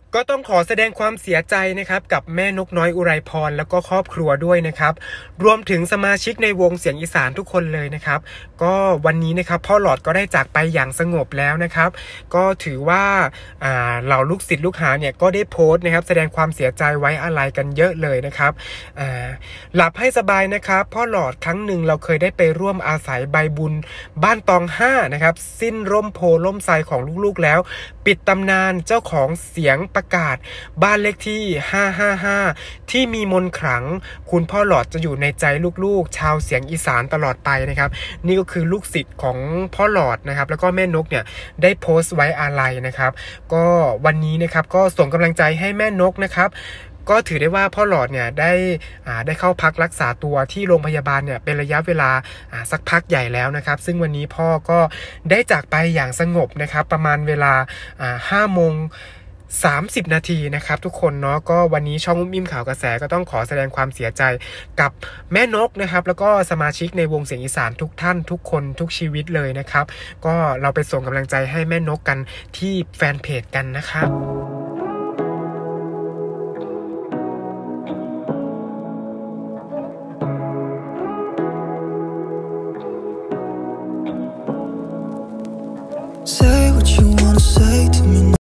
ก็ต้องขอแสดงความเสียใจนะครับกับแม่นกน้อยอุไรพรแล้วก็ครอบครัวด้วยนะครับรวมถึงสมาชิกในวงเสียงอีสานทุกคนเลยนะครับก็วันนี้นะครับพ่อหลอดก็ได้จากไปอย่างสงบแล้วนะครับก็ถือว่าเหล่าลูกศิษย์ลูกหาเนี่ยก็ได้โพสต์นะครับแสดงความเสียใจไว้อาลัยกันเยอะเลยนะครับหลับให้สบายนะครับพ่อหลอดครั้งหนึ่งเราเคยได้ไปร่วมอาศัยใบบุญบ้านตอง5นะครับสิ้นร่มโพล่มไทรของลูกๆแล้วปิดตำนานเจ้าของเสียงประกาศบ้านเลขที่555ที่มีมนต์ขลังคุณพ่อหลอดจะอยู่ในใจลูกๆชาวเสียงอีสานตลอดไปนะครับนี่ก็คือลูกศิษย์ของพ่อหลอดนะครับแล้วก็แม่นกเนี่ยได้โพสต์ไว้อาลัยนะครับก็วันนี้นะครับก็ส่งกำลังใจให้แม่นกนะครับก็ถือได้ว่าพ่อหลอดเนี่ยได้เข้าพักรักษาตัวที่โรงพยาบาลเนี่ยเป็นระยะเวลาสักพักใหญ่แล้วนะครับซึ่งวันนี้พ่อก็ได้จากไปอย่างสงบนะครับประมาณเวลา5:30 นาทีนะครับทุกคนเนาะก็วันนี้ช่องอุ้มอิ่มข่าวกระแสก็ต้องขอแสดงความเสียใจกับแม่นกนะครับแล้วก็สมาชิกในวงเสียงอีสานทุกท่านทุกคนทุกชีวิตเลยนะครับก็เราไปส่งกำลังใจให้แม่นกกันที่แฟนเพจกันนะครับ